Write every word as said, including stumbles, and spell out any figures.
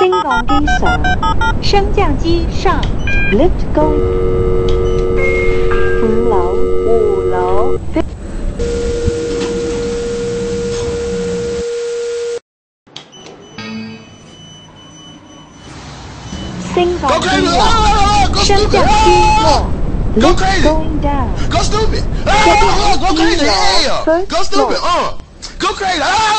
升降機上，升降機上 ，lift 高，五樓，五樓。升降機上，升降機落 ，lift going down。 Go stupid! Ah, go crazy! Yeah! Go stupid! Uh, go crazy! Ah!